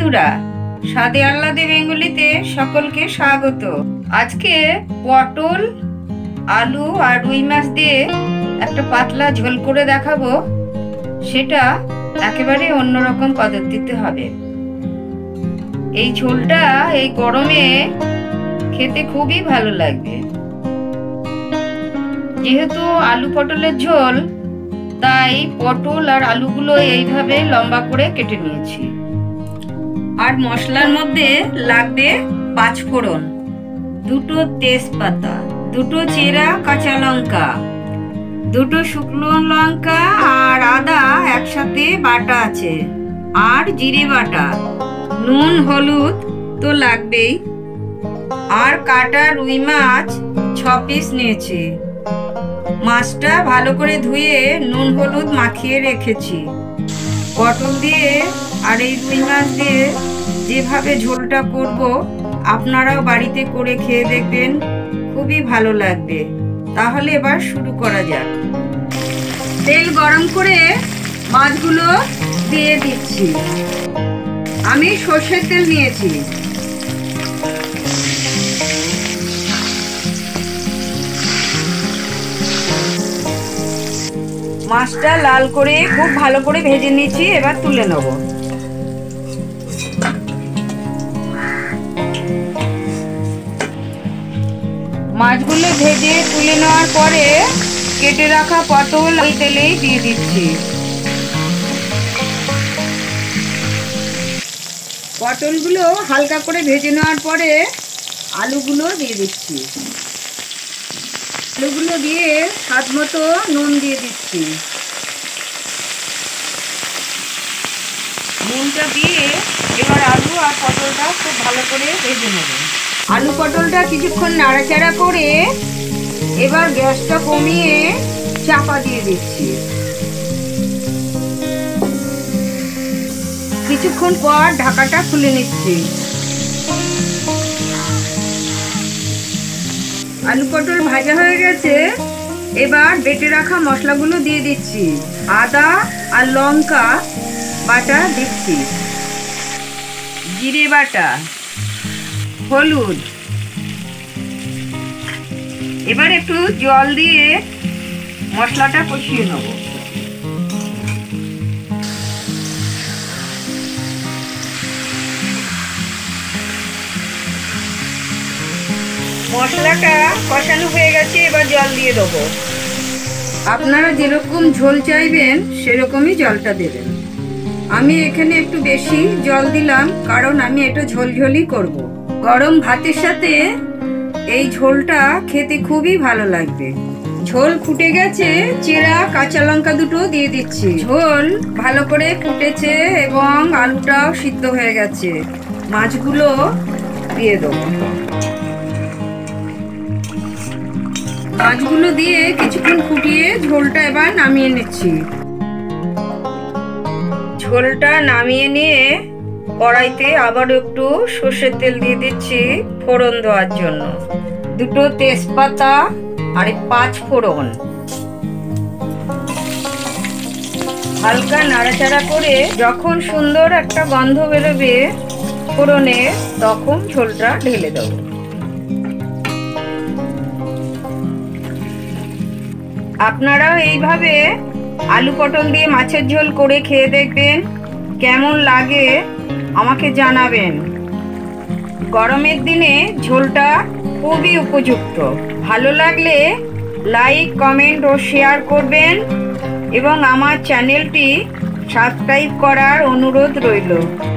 বন্ধুরা, স্বাদে আহ্লাদে বেঙ্গলিতে সকলকে স্বাগত। আজকে পটল, আলু আর রুই মাছ দিয়ে একটা পাতলা ঝোল করে দেখাবো। সেটা একেবারে অন্যরকম পদ্ধতিতে হবে। এই ঝোলটা এই গরমে খেতে খুবই ভালো লাগবে। যেহেতু আলু পটলের ঝোল, তাই পটল আর আলুগুলো এইভাবে লম্বা করে কেটে নিয়েছি। আর মশলার মধ্যে লাগবে 5 ফোড়ন, 2 তেজপাতা, 2 চেরা কাঁচা লঙ্কা, 2 শুকনো লঙ্কা আর আদা একসাথে বাটা আছে, আর জিরে বাটা, নুন হলুদ তো লাগবেই, আর কাটা রুই মাছ 6 পিস নিয়েছি। মাছটা ভালো করে ধুয়ে নুন হলুদ মাখিয়ে রেখেছি। পটল দিয়ে আর এই রুই মাছ দিয়ে যেভাবে ঝোলটা করব, আপনারাও বাড়িতে করে খেয়ে দেখবেন, খুবই ভালো লাগবে। তাহলে এবার শুরু করা যাক। তেল গরম করে মাছগুলো দিয়ে দিচ্ছি। আমি সর্ষের তেল নিয়েছি। মাছটা লাল করে খুব ভালো করে ভেজে নিয়েছি, এবার তুলে নেব। মাছগুলো ভেজে তুলে নেওয়ার পরে কেটে রাখা পটল ওই তেলেই দিয়ে দিচ্ছি। পটলগুলো হালকা করে ভেজে নেওয়ার পরে আলুগুলো দিয়ে দিচ্ছি। আলুগুলো দিয়ে স্বাদ মতো নুন দিয়ে দিচ্ছি। নুনটা দিয়ে এবার আলু আর পটলটা খুব ভালো করে ভেজে নেব। আলু পটলটা কিছুক্ষণ নাড়াচাড়া করে এবার গ্যাসটা কমিয়ে চাপা দিয়ে দিচ্ছি। কিছুক্ষণ পর ঢাকাটা খুলে নিচ্ছি। আলু পটল ভাজা হয়ে গেছে, এবার বেটে রাখা মশলাগুলো দিয়ে দিচ্ছি। আদা আর লঙ্কা বাটা দিচ্ছি, জিরে বাটা, হলুদ। এবার একটু জল দিয়ে মশলাটা কষিয়ে নেব। মশলাটা কষানো হয়ে গেছে, এবার জল দিয়ে দেবো। আপনারা যেরকম ঝোল চাইবেন সেরকমই জলটা দেবেন। আমি এখানে একটু বেশি জল দিলাম, কারণ আমি এটা ঝোলঝোলই করব। গরম ভাতের সাথে এই ঝোলটা খেতে খুবই ভালো লাগবে। ঝোল ফুটে গেছে, চেরা কাঁচা লঙ্কা 2 দিয়ে দিচ্ছি। ঝোল ভালো করে ফুটেছে এবং আলুটাও সিদ্ধ হয়ে গেছে। মাছগুলো দিয়ে দেবো। মাছগুলো দিয়ে কিছুক্ষণ ফুটিয়ে ঝোলটা এবার নামিয়ে নিচ্ছি। ঝোলটা নামিয়ে নিয়ে কড়াইতে আবার একটু সর্ষের তেল দিয়ে দিচ্ছি ফোড়ন দেওয়ার জন্য। 2 তেজপাতা আর 5 ফোড়ন। হালকা নাড়াচাড়া করে যখন সুন্দর একটা গন্ধ বেরোবে ফোড়নে, তখন ঝোলটা ঢেলে দেব। আপনারাও এইভাবে আলু পটল দিয়ে মাছের ঝোল করে খেয়ে দেখবেন, কেমন লাগে আমাকে জানাবেন। গরমের দিনে ঝোলটা খুবই উপযুক্ত। ভালো লাগলে লাইক, কমেন্ট ও শেয়ার করবেন এবং আমার চ্যানেলটি সাবস্ক্রাইব করার অনুরোধ রইল।